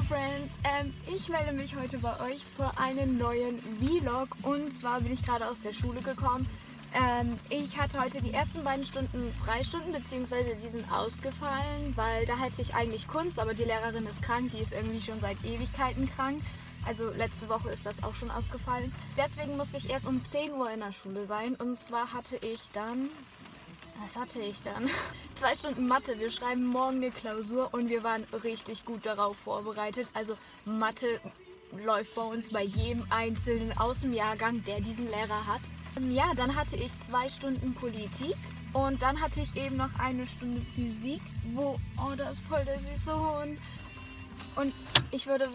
Friends, ich melde mich heute bei euch für einen neuen Vlog und zwar bin ich gerade aus der Schule gekommen. Ich hatte heute die ersten beiden Stunden Freistunden, beziehungsweise die sind ausgefallen, weil da hätte ich eigentlich Kunst, aber die Lehrerin ist krank, die ist irgendwie schon seit Ewigkeiten krank. Also letzte Woche ist das auch schon ausgefallen. Deswegen musste ich erst um 10 Uhr in der Schule sein und zwar hatte ich dann... Was hatte ich dann? 2 Stunden Mathe. Wir schreiben morgen eine Klausur und wir waren richtig gut darauf vorbereitet. Also Mathe läuft bei uns bei jedem Einzelnen aus dem Jahrgang, der diesen Lehrer hat. Ja, dann hatte ich 2 Stunden Politik und dann hatte ich eben noch eine Stunde Physik, wo, oh, das ist voll der süße Hund. Und ich würde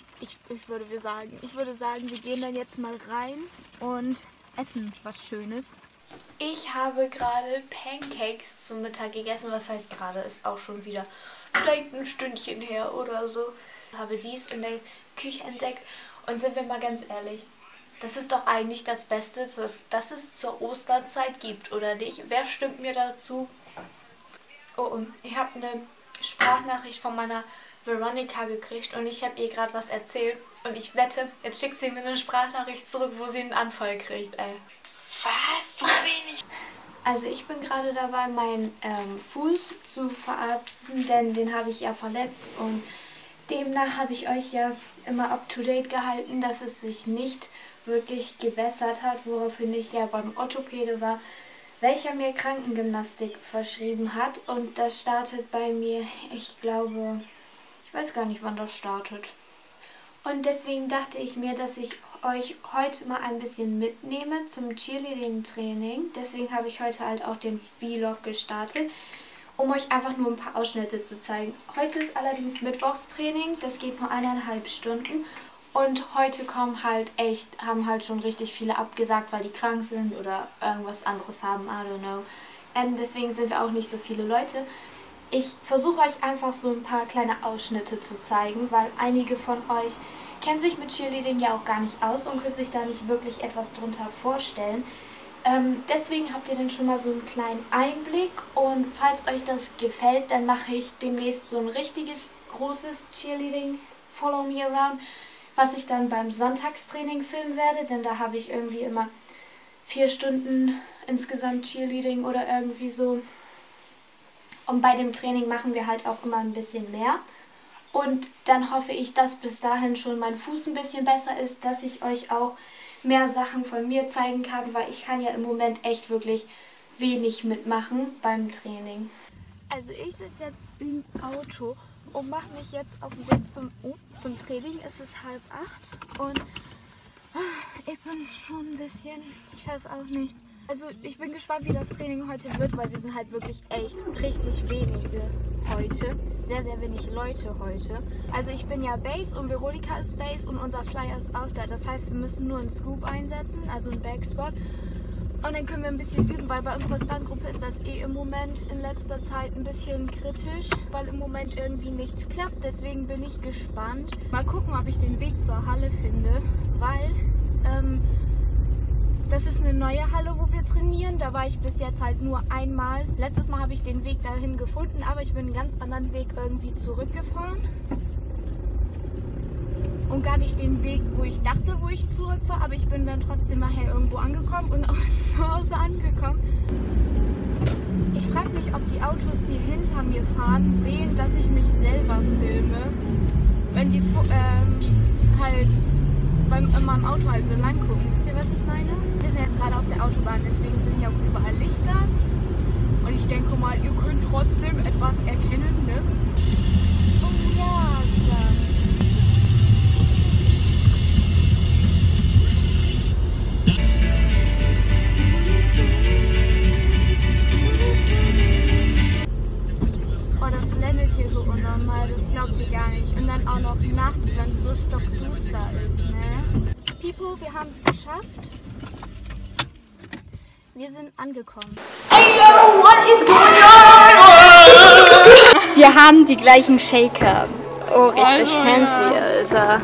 sagen, wir gehen dann jetzt mal rein und essen was Schönes. Ich habe gerade Pancakes zum Mittag gegessen, das heißt gerade ist auch schon wieder vielleicht ein Stündchen her oder so. Ich habe dies in der Küche entdeckt und sind wir mal ganz ehrlich, das ist doch eigentlich das Beste, das es zur Osterzeit gibt, oder nicht? Wer stimmt mir dazu? Oh, und ich habe eine Sprachnachricht von meiner Veronica gekriegt und ich habe ihr gerade was erzählt und ich wette, jetzt schickt sie mir eine Sprachnachricht zurück, wo sie einen Anfall kriegt, ey. Was? So wenig? Also ich bin gerade dabei, meinen Fuß zu verarzten, denn den habe ich ja verletzt und demnach habe ich euch ja immer up to date gehalten, dass es sich nicht wirklich gebessert hat, woraufhin ich ja beim Orthopäde war, welcher mir Krankengymnastik verschrieben hat und das startet bei mir, ich glaube, ich weiß gar nicht, wann das startet. Und deswegen dachte ich mir, dass ich euch heute mal ein bisschen mitnehme zum Cheerleading-Training. Deswegen habe ich heute halt auch den Vlog gestartet, um euch einfach nur ein paar Ausschnitte zu zeigen. Heute ist allerdings Mittwochstraining, das geht nur 1,5 Stunden. Und heute haben halt schon richtig viele abgesagt, weil die krank sind oder irgendwas anderes haben, I don't know. Deswegen sind wir auch nicht so viele Leute. Ich versuche euch einfach so ein paar kleine Ausschnitte zu zeigen, weil einige von euch kennen sich mit Cheerleading ja auch gar nicht aus und können sich da nicht wirklich etwas drunter vorstellen. Deswegen habt ihr dann schon mal so einen kleinen Einblick und falls euch das gefällt, dann mache ich demnächst so ein richtiges, großes Cheerleading Follow Me Around, was ich dann beim Sonntagstraining filmen werde, denn da habe ich irgendwie immer 4 Stunden insgesamt Cheerleading oder irgendwie so. Und bei dem Training machen wir halt auch immer ein bisschen mehr. Und dann hoffe ich, dass bis dahin schon mein Fuß ein bisschen besser ist, dass ich euch auch mehr Sachen von mir zeigen kann, weil ich kann ja im Moment echt wirklich wenig mitmachen beim Training. Also ich sitze jetzt im Auto und mache mich jetzt auf den Weg zum Training. Es ist 7:30 und ich bin schon ein bisschen, ich weiß auch nicht. Also ich bin gespannt, wie das Training heute wird, weil wir sind halt wirklich echt richtig wenige heute. Sehr, sehr wenig Leute heute. Also ich bin ja Base und Veronica ist Base und unser Flyer ist auch da. Das heißt, wir müssen nur einen Scoop einsetzen, also einen Backspot. Und dann können wir ein bisschen üben, weil bei unserer Stuntgruppe ist das im Moment in letzter Zeit ein bisschen kritisch, weil im Moment irgendwie nichts klappt. Deswegen bin ich gespannt. Mal gucken, ob ich den Weg zur Halle finde, weil... das ist eine neue Halle, wo wir trainieren. Da war ich bis jetzt halt nur einmal. Letztes Mal habe ich den Weg dahin gefunden, aber ich bin einen ganz anderen Weg irgendwie zurückgefahren. Und gar nicht den Weg, wo ich dachte, wo ich zurück war. Aber ich bin dann trotzdem nachher irgendwo angekommen und auch zu Hause angekommen. Ich frage mich, ob die Autos, die hinter mir fahren, sehen, dass ich mich selber filme. Wenn die halt in meinem Auto halt so lang gucken. Wisst ihr, was ich meine? Wir sind jetzt gerade auf der Autobahn, deswegen sind hier auch überall Lichter. Und ich denke mal, ihr könnt trotzdem etwas erkennen, ne? Oh ja, oh, das blendet hier so unnormal, das glaubt ihr gar nicht. Und dann auch noch nachts, wenn es so stockduster ist, ne? People, wir haben es geschafft. Wir sind angekommen. Hey yo, what is going on? Wir haben die gleichen Shaker. Oh, richtig fancy, Alter.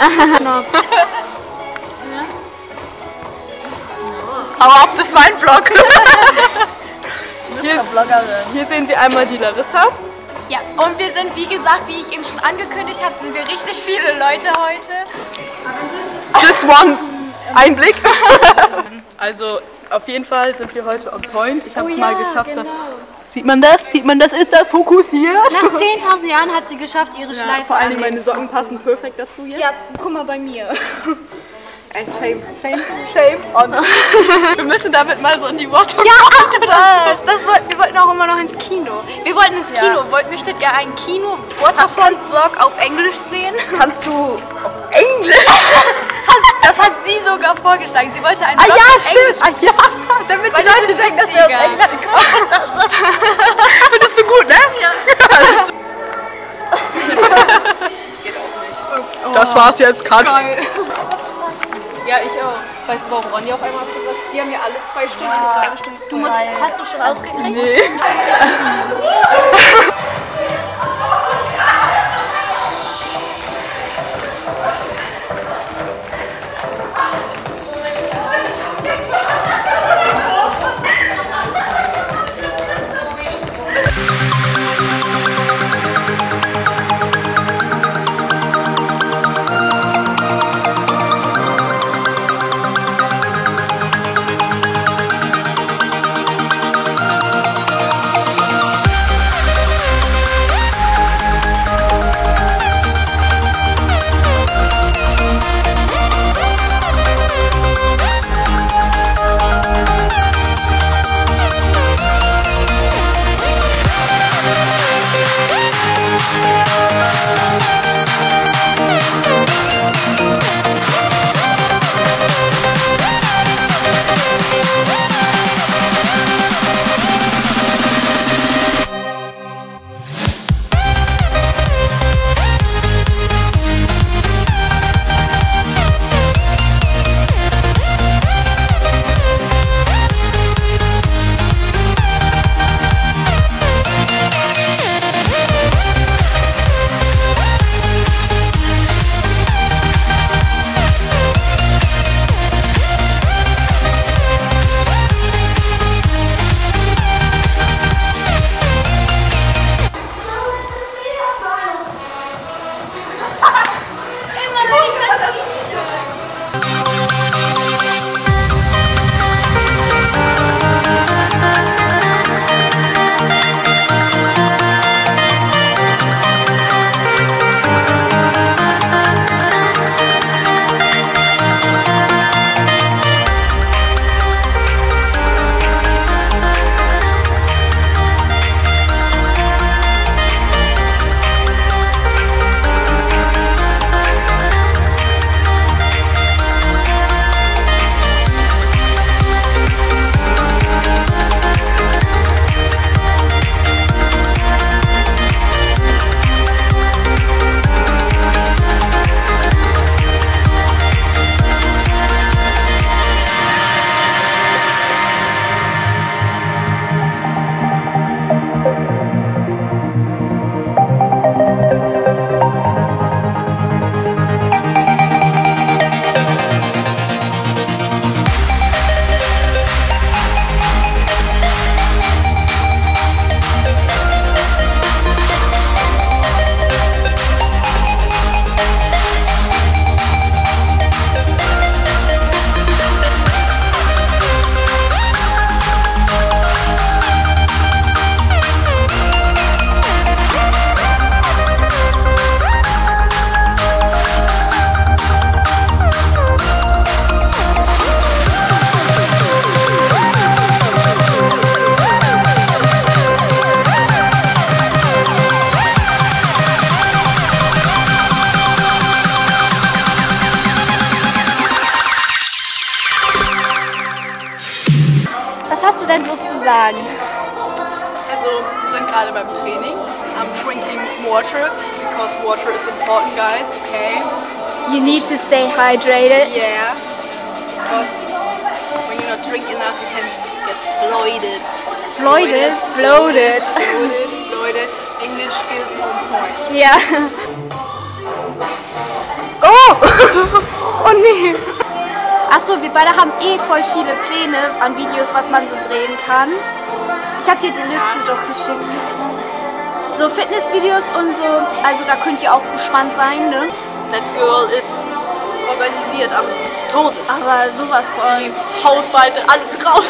Hau ab, das ist mein Vlog. Hier sehen Sie einmal die Larissa. Ja, und wir sind, wie gesagt, wie ich eben schon angekündigt habe, sind wir richtig viele Leute heute. Just one Einblick. Also auf jeden Fall sind wir heute on point. Ich habe es mal geschafft. Genau. Sieht man das? Sieht man das? Ist das fokussiert? Nach 10.000 Jahren hat sie geschafft, ihre Schleife vor allem meine Socken passen perfekt dazu jetzt. Ja, guck mal bei mir. Shame on. Wir müssen damit mal so in die Worte. Ja, ach was! Wir wollten auch immer noch ins Kino. Wir wollten ins Kino. Möchtet ihr einen Kino-Waterfront-Vlog auf Englisch sehen? Kannst du auf Englisch? Das hat sie sogar vorgeschlagen. Sie wollte einen Vlog auf Englisch. Ja, damit die Leute denken, dass wir aus England kommen. Findest du gut, ne? Ja. Geht auch nicht. Das war's jetzt, Kat. Ja, ich auch. Weißt du, warum Ronny auf einmal gesagt hat? Die haben ja alle 2 Stunden oder 1 Stunde. Hast du schon ausgekriegt? Nee. denn so zu sagen? Also, wir sind gerade beim Training. I'm drinking water because water is important, guys, okay? You need to stay hydrated. Yeah. Because when you not drink enough, you can get bloated. Bloated? Bloated. Bloated. English skills on point. Ja. Oh! Oh nee! Achso, wir beide haben eh voll viele Pläne an Videos, was man so drehen kann. Ich habe dir die Liste doch geschickt. so Fitnessvideos und so. Also da könnt ihr auch gespannt sein, ne? That girl ist organisiert am Todes. Aber sowas von. Die haut bald alles raus.